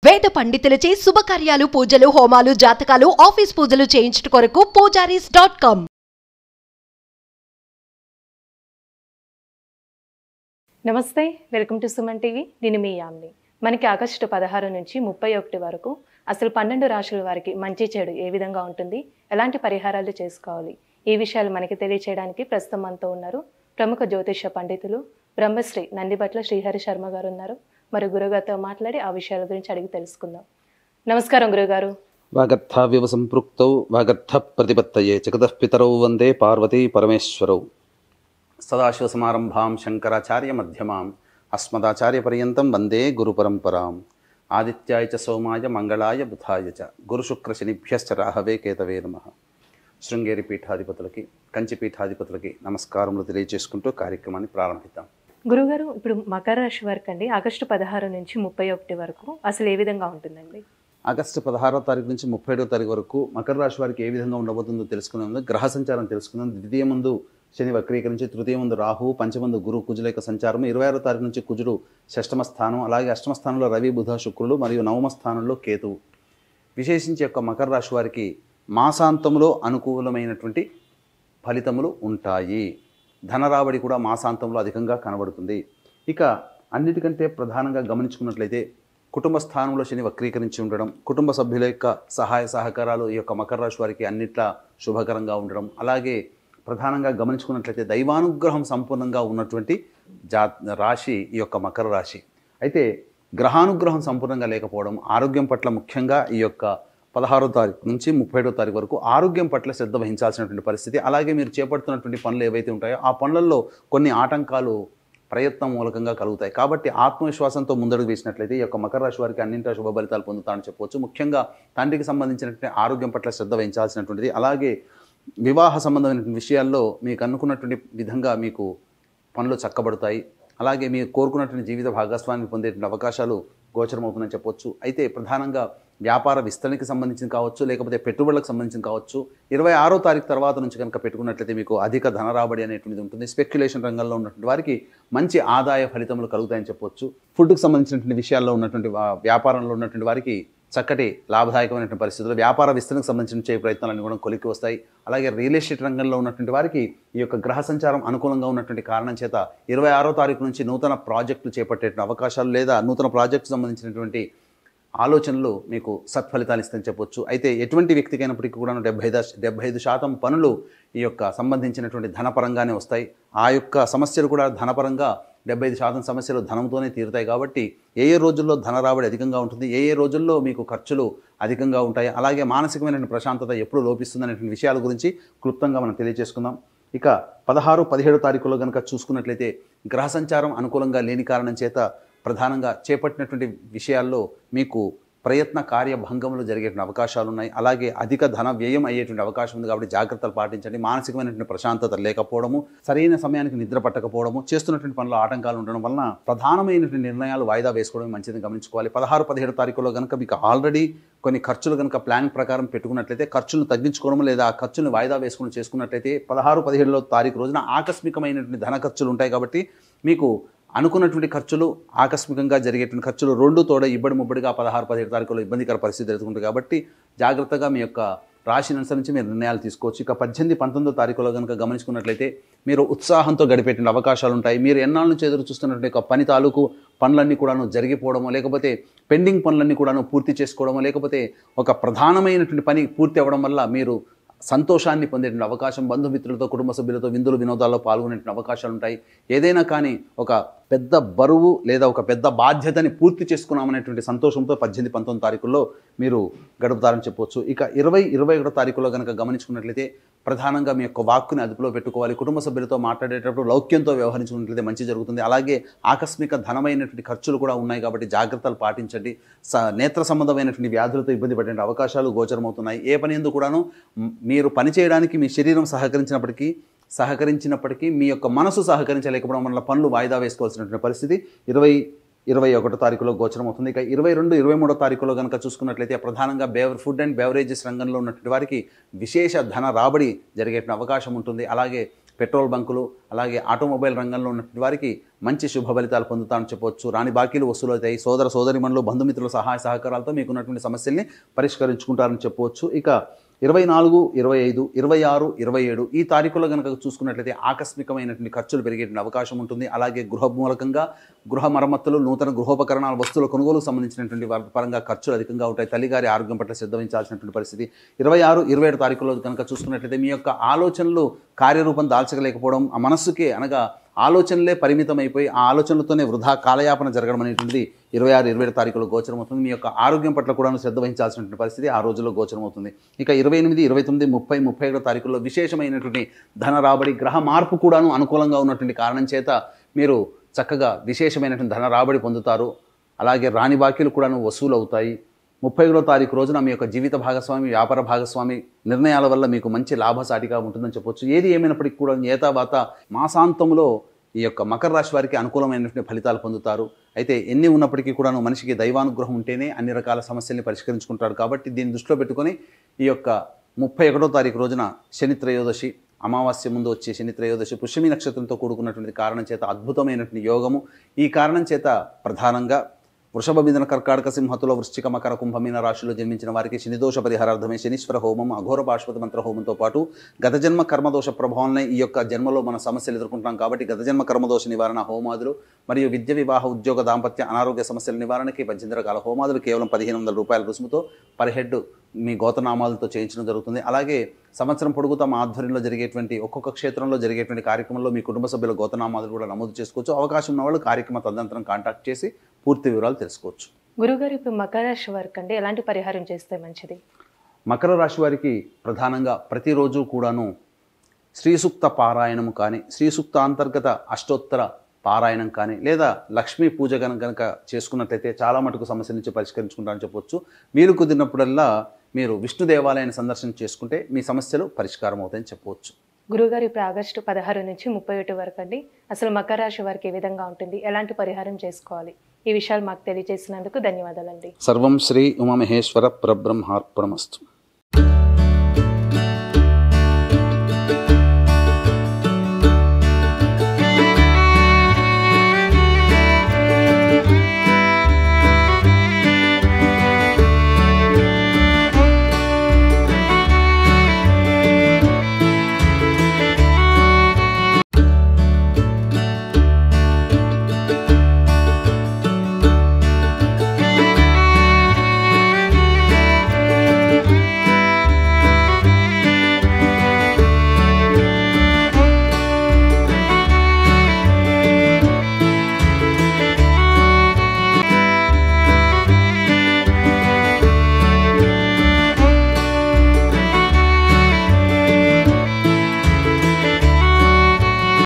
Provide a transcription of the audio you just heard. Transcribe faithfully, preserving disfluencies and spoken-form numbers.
వేద పండితులచే శుభకార్యాలు, పూజలు, హోమాలు, జాతకాలు, ఆఫీస్ పూజలు చేయించుట కొరకు పూజారీస్ డాట్ కామ్. నమస్తే, వెల్కమ్ టు సుమన్ టీవీ. నేను మీ యామ్ని. మనకి ఆగస్టు పదహారు నుంచి ముప్పై ఒకటి వరకు అసలు పన్నెండు రాశుల వారికి మంచి చెడు ఏ విధంగా ఉంటుంది, ఎలాంటి పరిహారాలు చేసుకోవాలి, ఈ విషయాలు మనకి తెలియచేయడానికి ప్రస్తుతం మనతో ఉన్నారు ప్రముఖ జ్యోతిష పండితులు బ్రహ్మశ్రీ నందిబట్ల శ్రీహరి శర్మ గారు ఉన్నారు. మరి గురుగారితో మాట్లాడి ఆ విషయాల గురించి అడిగి తెలుసుకుందాం. నమస్కారం గురుగారు. వాగర్థావ్యవ సంపృక్తౌ వాగర్థ ప్రతిపత్తయే జగతః పితరౌ వందే పార్వతీ పరమేశ్వరౌ. సదాశివ సమారంభాం శంకరాచార్య మధ్యమాం అస్మదాచార్య పర్యంతం వందే గురు పరంపరాం. ఆదిత్యాయ చ సోమాయ మంగళాయ బుధాయ చ గురుశుక్ర శనిభ్యశ్చ రాహవే కేతవే నమః. శృంగేరి పీఠాధిపతులకి, కంచి పీఠాధిపతులకి నమస్కారములు తెలియజేసుకుంటూ కార్యక్రమాన్ని ప్రారంభిద్దాం. గురుగారు, ఇప్పుడు మకర రాశి వారికి అండి ఆగస్టు పదహారు నుంచి ముప్పై ఒకటి వరకు అసలు ఏ విధంగా ఉంటుందండి? ఆగస్టు పదహారో తారీఖు నుంచి ముప్పై ఏడో తారీఖు వరకు మకర రాశి వారికి ఏ విధంగా ఉండబోతుందో తెలుసుకునే ముందు గ్రహ సంచారం తెలుసుకుందాం. ద్వితీయ ముందు శని వక్రీకరించి, తృతీయ ముందు రాహు, పంచమందు గురు కుజుల యొక్క సంచారం. ఇరవై ఆరో తారీఖు నుంచి కుజుడు షష్టమ స్థానం, అలాగే అష్టమ స్థానంలో రవి, బుధ, శుక్రులు మరియు నవమ స్థానంలో కేతువు. విశేషించి యొక్క మకర రాశి వారికి మాసాంతంలో అనుకూలమైనటువంటి ఫలితములు ఉంటాయి. ధనరాబడి కూడా మాసాంతంలో అధికంగా కనబడుతుంది. ఇక అన్నిటికంటే ప్రధానంగా గమనించుకున్నట్లయితే కుటుంబ స్థానంలో శని వక్రీకరించి ఉండడం, కుటుంబ సభ్యుల యొక్క సహాయ సహకారాలు ఈ యొక్క మకర రాశి వారికి అన్నిట్లా శుభకరంగా ఉండడం, అలాగే ప్రధానంగా గమనించుకున్నట్లయితే దైవానుగ్రహం సంపూర్ణంగా ఉన్నటువంటి జా రాశి ఈ యొక్క మకర రాశి. అయితే గ్రహానుగ్రహం సంపూర్ణంగా లేకపోవడం, ఆరోగ్యం పట్ల ముఖ్యంగా ఈ యొక్క పదహారో తారీఖు నుంచి ముప్పై ఏడో తారీఖు వరకు ఆరోగ్యం పట్ల శ్రద్ధ వహించాల్సినటువంటి పరిస్థితి. అలాగే మీరు చేపడుతున్నటువంటి పనులు ఏవైతే ఉంటాయో ఆ పనులలో కొన్ని ఆటంకాలు ప్రయత్నం మూలకంగా కలుగుతాయి. కాబట్టి ఆత్మవిశ్వాసంతో ముందడుగు వేసినట్లయితే ఈ యొక్క మకర రాశి వారికి అన్నింటా శుభ ఫలితాలు పొందుతారని చెప్పవచ్చు. ముఖ్యంగా తండ్రికి సంబంధించినటువంటి ఆరోగ్యం పట్ల శ్రద్ధ వహించాల్సినటువంటిది. అలాగే వివాహ సంబంధమైనటువంటి విషయాల్లో మీకు అనుకున్నటువంటి విధంగా మీకు పనులు చక్కబడతాయి. అలాగే మీరు కోరుకున్నటువంటి జీవిత భాగస్వామిని పొందేటువంటి అవకాశాలు గోచరమవుతుందని చెప్పవచ్చు. అయితే ప్రధానంగా వ్యాపార విస్తరణకి సంబంధించిన కావచ్చు, లేకపోతే పెట్టుబడులకు సంబంధించిన కావచ్చు. ఇరవై ఆరో తారీఖు తర్వాత నుంచి కనుక పెట్టుకున్నట్లయితే మీకు అధిక ధన రాబడి అనేటువంటిది ఉంటుంది. స్పెక్యులేషన్ రంగంలో ఉన్నటువంటి వారికి మంచి ఆదాయ ఫలితములు కలుగుతాయని చెప్పవచ్చు. ఫుడ్కి సంబంధించినటువంటి విషయాల్లో ఉన్నటువంటి వ్యాపారంలో ఉన్నటువంటి వారికి చక్కటి లాభదాయకమైనటువంటి పరిస్థితులు, వ్యాపార విస్తరణకు సంబంధించిన చేయ ప్రయత్నాలన్నీ కూడా కొలిక్కి వస్తాయి. అలాగే రియల్ ఎస్టేట్ రంగంలో ఉన్నటువంటి వారికి ఈ యొక్క గ్రహ సంచారం అనుకూలంగా ఉన్నటువంటి కారణం చేత ఇరవై ఆరో తారీఖు నుంచి నూతన ప్రాజెక్టులు చేపట్టేటువంటి అవకాశాలు లేదా నూతన ప్రాజెక్టుకు సంబంధించినటువంటి ఆలోచనలు మీకు సత్ఫలితాలు ఇస్తాయని చెప్పొచ్చు. అయితే ఎటువంటి వ్యక్తికైనప్పటికీ కూడా డెబ్బై ఐదు డెబ్బై ఐదు శాతం పనులు ఈ యొక్క సంబంధించినటువంటి ధనపరంగానే వస్తాయి. ఆ యొక్క సమస్యలు కూడా ధనపరంగా డెబ్బై ఐదు శాతం సమస్యలు ధనంతోనే తీరుతాయి. కాబట్టి ఏ ఏ రోజుల్లో ధన రాబడి అధికంగా ఉంటుంది, ఏ ఏ రోజుల్లో మీకు ఖర్చులు అధికంగా ఉంటాయి, అలాగే మానసికమైనటువంటి ప్రశాంతత ఎప్పుడు లోపిస్తుంది అనేటువంటి విషయాల గురించి క్లుప్తంగా మనం తెలియజేసుకుందాం. ఇక పదహారు పదిహేడు తారీఖులో కనుక చూసుకున్నట్లయితే గ్రహ సంచారం అనుకూలంగా లేని కారణం చేత ప్రధానంగా చేపట్టినటువంటి విషయాల్లో మీకు ప్రయత్న కార్యభంగములు జరిగేటువంటి అవకాశాలు ఉన్నాయి. అలాగే అధిక ధన వ్యయం అయ్యేటువంటి అవకాశం ఉంది. కాబట్టి జాగ్రత్తలు పాటించండి. మానసికమైనటువంటి ప్రశాంతత లేకపోవడము, సరైన సమయానికి నిద్ర పట్టకపోవడము, చేస్తున్నటువంటి పనులు ఆటంకాలు ఉండడం వలన ప్రధానమైనటువంటి నిర్ణయాలు వాయిదా వేసుకోవడం మంచిదని గమనించుకోవాలి. పదహారు పదిహేడు తారీఖులో కనుక మీకు ఆల్రెడీ కొన్ని ఖర్చులు కనుక ప్లాన్ ప్రకారం పెట్టుకున్నట్లయితే ఖర్చులను తగ్గించుకోవడం లేదా ఆ ఖర్చులను వాయిదా వేసుకుని చేసుకున్నట్లయితే పదహారు పదిహేడులో తారీఖు రోజున ఆకస్మికమైనటువంటి ధన ఖర్చులు ఉంటాయి. కాబట్టి మీకు అనుకున్నటువంటి ఖర్చులు, ఆకస్మికంగా జరిగేటువంటి ఖర్చులు రెండు తోడ ఇబ్బడి ముబ్బడిగా పదహారు పదిహేడు తారీఖులో ఇబ్బందికర పరిస్థితి ఎదుర్కొంటుంది. కాబట్టి జాగ్రత్తగా మీ యొక్క రాశిని అనుసరించి మీరు నిర్ణయాలు తీసుకోవచ్చు. ఇక పద్దెనిమిది పంతొమ్మిదో తారీఖులో కనుక గమనించుకున్నట్లయితే మీరు ఉత్సాహంతో గడిపేటువంటి అవకాశాలు ఉంటాయి. మీరు ఎన్నాళ్ళ నుంచి ఎదురు చూస్తున్నటువంటి ఒక పని తాలూకు పనులన్నీ కూడాను జరిగిపోవడమో, లేకపోతే పెండింగ్ పనులన్నీ కూడాను పూర్తి చేసుకోవడమో, లేకపోతే ఒక ప్రధానమైనటువంటి పని పూర్తి అవ్వడం వల్ల మీరు సంతోషాన్ని పొందేటువంటి అవకాశం, బంధుమిత్రులతో కుటుంబ సభ్యులతో విందులు వినోదాల్లో పాల్గొనేటువంటి అవకాశాలు ఉంటాయి. ఏదైనా కానీ ఒక పెద్ద బరువు లేదా ఒక పెద్ద బాధ్యతని పూర్తి చేసుకున్నామనేటువంటి సంతోషంతో పద్దెనిమిది పంతొమ్మిది తారీఖుల్లో మీరు గడుపుతారని చెప్పవచ్చు. ఇక ఇరవై ఇరవై ఒకటో తారీఖులో కనుక గమనించుకున్నట్లయితే ప్రధానంగా మీ యొక్క వాక్కుని అదుపులో పెట్టుకోవాలి. కుటుంబ సభ్యులతో మాట్లాడేటప్పుడు లౌక్యంతో వ్యవహరించుకున్నట్లయితే మంచి జరుగుతుంది. అలాగే ఆకస్మిక ధనమైనటువంటి ఖర్చులు కూడా ఉన్నాయి కాబట్టి జాగ్రత్తలు పాటించండి. స నేత్ర సంబంధమైనటువంటి వ్యాధులతో ఇబ్బంది పడే అవకాశాలు గోచరమవుతున్నాయి. ఏ పని ఎందుకు కూడాను మీరు పని చేయడానికి మీ శరీరం సహకరించినప్పటికీ సహకరించినప్పటికీ మీ యొక్క మనసు సహకరించలేకపోవడం వల్ల పనులు వాయిదా వేసుకోవాల్సినటువంటి పరిస్థితి ఇరవై ఇరవై ఒకటో తారీఖులో గోచరం అవుతుంది. ఇక ఇరవై రెండు ఇరవై మూడో తారీఖులో కనుక చూసుకున్నట్లయితే ప్రధానంగా బేవర్ ఫుడ్ అండ్ బెవరేజెస్ రంగంలో ఉన్నటువంటి వారికి విశేష ధన రాబడి జరిగేటువంటి అవకాశం ఉంటుంది. అలాగే పెట్రోల్ బంకులు అలాగే ఆటోమొబైల్ రంగంలో ఉన్నటువంటి వారికి మంచి శుభ ఫలితాలు పొందుతామని చెప్పవచ్చు. రాని బాకీలు వసూలు అవుతాయి. సోదర సోదరిమణులు బంధుమిత్రుల సహాయ సహకారాలతో మీకు ఉన్నటువంటి సమస్యల్ని పరిష్కరించుకుంటారని చెప్పవచ్చు. ఇక ఇరవై నాలుగు ఇరవై ఐదు ఇరవై ఆరు ఇరవై ఏడు ఈ తారీఖుల్లో కనుక చూసుకున్నట్లయితే ఆకస్మికమైనటువంటి ఖర్చులు పెరిగేటువంటి అవకాశం ఉంటుంది. అలాగే గృహ మూలకంగా గృహ మరమ్మతులు, నూతన గృహోపకరణాల వస్తువుల కొనుగోలుకు సంబంధించినటువంటి వారి పరంగా ఖర్చులు అధికంగా ఉంటాయి. తల్లిగారి ఆరోగ్యం పట్ల శ్రద్ధ వహించాల్సినటువంటి పరిస్థితి. ఇరవై ఆరు ఇరవై ఏడు తారీఖుల్లో కనుక చూసుకున్నట్లయితే మీ యొక్క ఆలోచనలు కార్యరూపం దాల్చలేకపోవడం, ఆ మనస్సుకే అనగా ఆలోచనలే పరిమితమైపోయి ఆ ఆలోచనలతోనే వృధా కాలయాపన జరగడం అనేటువంటిది ఇరవై ఆరు ఇరవై ఏడు తారీఖులో గోచరం అవుతుంది. మీ యొక్క ఆరోగ్యం పట్ల కూడా శ్రద్ధ వహించాల్సినటువంటి పరిస్థితి ఆ రోజుల్లో గోచరం అవుతుంది. ఇక ఇరవై ఎనిమిది ఇరవై తొమ్మిది ముప్పై ముప్పై ఏడు తారీఖుల్లో విశేషమైనటువంటి ధన రాబడి, గ్రహ మార్పు కూడాను అనుకూలంగా ఉన్నటువంటి కారణం చేత మీరు చక్కగా విశేషమైనటువంటి ధన రాబడి పొందుతారు. అలాగే రాని బాకీలు కూడాను వసూలు అవుతాయి. ముప్పై ఏడో తారీఖు రోజున మీ యొక్క జీవిత భాగస్వామి, వ్యాపార భాగస్వామి నిర్ణయాల వల్ల మీకు మంచి లాభసాటిగా ఉంటుందని చెప్పొచ్చు. ఏది ఏమైనప్పటికీ కూడా ఏతావాత మాసాంతంలో ఈ యొక్క మకర రాశి వారికి అనుకూలమైనటువంటి ఫలితాలు పొందుతారు. అయితే ఎన్ని ఉన్నప్పటికీ కూడాను మనిషికి దైవానుగ్రహం ఉంటేనే అన్ని రకాల సమస్యల్ని పరిష్కరించుకుంటాడు. కాబట్టి దీన్ని దృష్టిలో పెట్టుకొని ఈ యొక్క ముప్పై ఒకటో తారీఖు రోజున శని త్రయోదశి, అమావాస్య ముందు వచ్చే శని త్రయోదశి పుష్యమి నక్షత్రంతో కూడుకున్నటువంటి కారణం చేత అద్భుతమైనటువంటి యోగము. ఈ కారణం చేత ప్రధానంగా వృషభ మిథున కర్కాటక సింహతుల వృశ్చిక మకర కుంభమీన రాశిలో జన్మించిన వారికి శనిదోష పరిహారార్థమే శనీశ్వర హోమం, అఘోర పాశుపత మంత్ర హోమంతో పాటు గత జన్మ కర్మదోష ప్రభావాలనే ఈ యొక్క జన్మలో మన సమస్యలు ఎదుర్కొంటున్నాం. కాబట్టి గత జన్మ కర్మదోష నివారణ హోమాదులు మరియు విద్య, వివాహ, ఉద్యోగ, దాంపత్య, అనారోగ్య సమస్యల నివారణకి పద్దెనిమిది రకాల హోమాదులు కేవలం పదిహేను వందల రూపాయల రుసుముతో పర్ హెడ్ మీ గోతనామాలతో చేయించడం జరుగుతుంది. అలాగే సంవత్సరం పొడుగుతా మా ఆధ్వర్యంలో జరిగేటువంటి ఒక్కొక్క క్షేత్రంలో జరిగేటువంటి కార్యక్రమంలో మీ కుటుంబ సభ్యుల గోతనామాలు కూడా నమోదు చేసుకోవచ్చు. అవకాశం ఉన్న వాళ్ళు కార్యక్రమ తదనంతరం కాంటాక్ట్ చేసి పూర్తి వివరాలు తెలుసుకోవచ్చు. గురుగారు, ఇప్పుడు మకర రాశి వారికి అంటే ఎలాంటి పరిహారం చేస్తే మంచిది? మకర రాశి వారికి ప్రధానంగా ప్రతిరోజు కూడాను శ్రీ సూక్త పారాయణము కానీ, శ్రీ సూక్త అంతర్గత అష్టోత్తర పారాయణం కానీ, లేదా లక్ష్మీ పూజ కనుక కనుక చేసుకున్నట్లయితే చాలా మటుకు సమస్య నుంచి పరిష్కరించుకుంటారని చెప్పొచ్చు. మీరు కుదిరినప్పుడల్లా మీరు విష్ణు దేవాలయాన్ని సందర్శన చేసుకుంటే మీ సమస్యలు పరిష్కారం అవుతాయని చెప్పవచ్చు. గురుగారు, ఇప్పుడు ఆగస్టు పదహారు నుంచి ముప్పై ఒకటి వరకు అండి అసలు మకర రాశి వారికి ఏ విధంగా ఉంటుంది, ఎలాంటి పరిహారం చేసుకోవాలి, ఈ విషయాలు మాకు తెలియజేసినందుకు ధన్యవాదాలండి. సర్వం శ్రీ ఉమామహేశ్వర పరబ్రహ్మార్పణమస్తు.